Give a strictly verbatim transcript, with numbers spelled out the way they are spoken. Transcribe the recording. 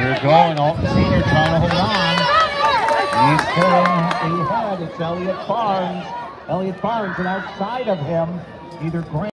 Here going, Alton Senior trying to hold on. He's pulling ahead. It's Elliott Barnes. Elliott Barnes, and outside of him, either Grant